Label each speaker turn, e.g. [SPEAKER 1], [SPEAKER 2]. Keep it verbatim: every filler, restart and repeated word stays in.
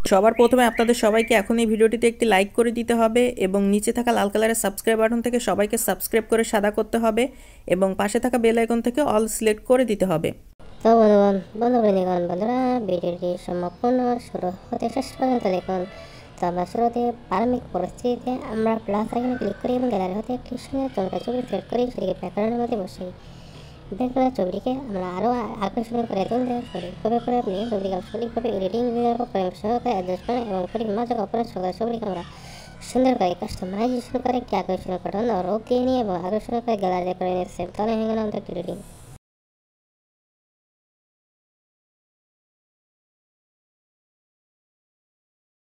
[SPEAKER 1] সবার প্রথমে আপনাদের সবাইকে এখন এই ভিডিওটিতে একটি লাইক করে দিতে হবে এবং নিচে থাকা লাল কালারের সাবস্ক্রাইব বাটন থেকে সবাইকে সাবস্ক্রাইব করে সাদা করতে হবে এবং পাশে থাকা বেল আইকন থেকে অল সিলেক্ট করে দিতে হবে।
[SPEAKER 2] তো বন্ধুগণ বন্ধুবৃন্দগণ বন্ধুরা ভিডিওটি সম্পূর্ণ শুরু হতে শেষ পর্যন্ত দেখুন। তো আমরা শুরুতে প্রারম্ভিক পরিস্থিতিতে আমরা প্লাস আইকনে ক্লিক করি এবং গ্যালারি হতে একটি সুন্দর চমৎকার ছবি সিলেক্ট করি, সেটিকে ব্যাকগ্রাউন্ডের মধ্যে বসাই। ব্যাকগ্রাউন্ডের ছবিটিকে আমরা আরও আকর্ষণীয় করে তুলতে সঠিকভাবে করে আপনি ছবিটিকে সঠিকভাবে এডিটিং সহকারে অ্যাডজাস্ট করেন এবং সঠিক মজা অপরাধ সহকারে ছবিটিকে আমরা সুন্দর করে কাস্টমাইজেশন করে একটি আকর্ষণীয় গঠন রূপ দিয়ে নিয়ে এবং আকর্ষণীয় করে গ্যালারিতে করে নিয়ে সেভ তাহলে হয়ে গেল আমাদের এডিটিং।